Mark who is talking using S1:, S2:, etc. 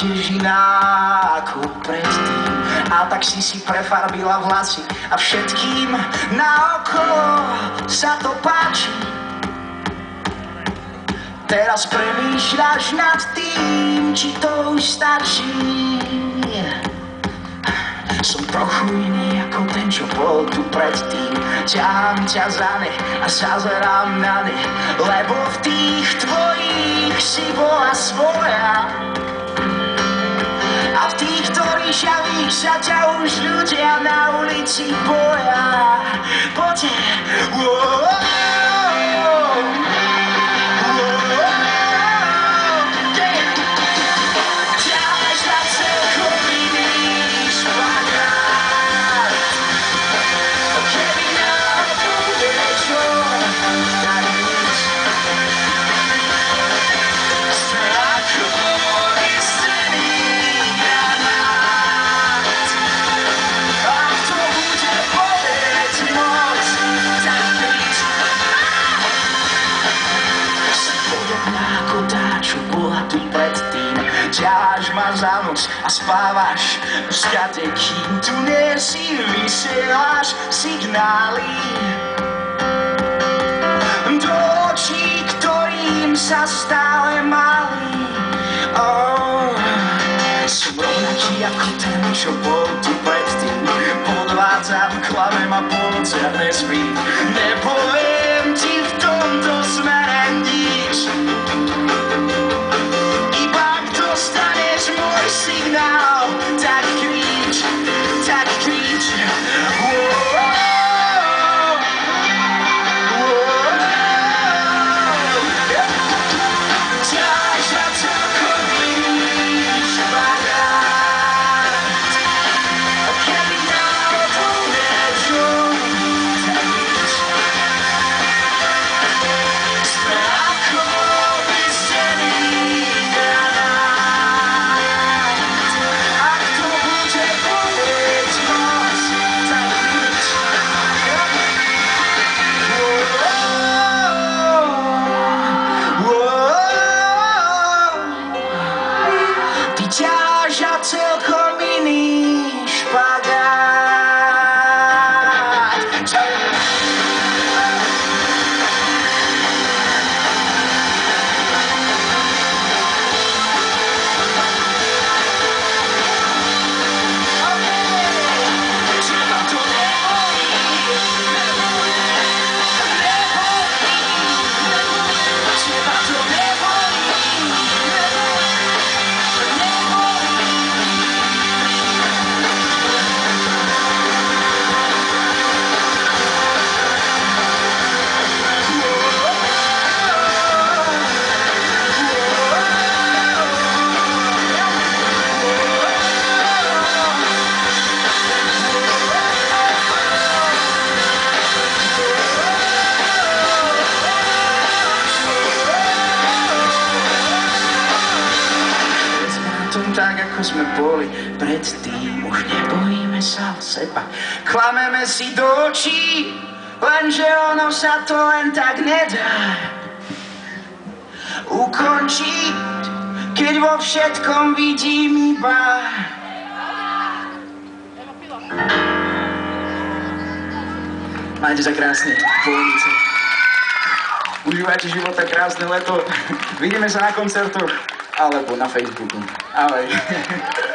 S1: budeš iná ako predtým. A tak si prefarbila vlasy a všetkým naokolo sa to páči. Teraz premýšľaš nad tým, či to už stačí. Som trochu iný ako ten, čo bol tu predtým. Ťahám ťa za ne a zazerám na ne, lebo v tých tvojich si bola svoja. A v tých, ktorých žavíš, sa ťa už ľudia na ulici boja. Poďte, ťaháš ma za noc a spávaš v skate, kým tu nie si, vysielaš signály do očí, ktorým sa stále malí. Som rovnaký ako ten, čo bol tu predtým. Podvádzam, klamem a polocerne spím. Nepoviem ti v tomto smere nič. Môj signál, tak krič, tak krič. Ťaháš na celkom iný špagát. Keby náhodou niečo, tak krič. Sme ako vystený granát. Celkom iný špagát. Tak ako sme boli predtým, už nebojíme sa seba, klameme si do očí, lenže ono sa to len tak nedá ukončiť, keď vo všetkom vidím iba majte sa krásne po ulici. Užívajte života, krásne leto. Vidíme sa na koncertoch alebo na Facebooku. Ahoj.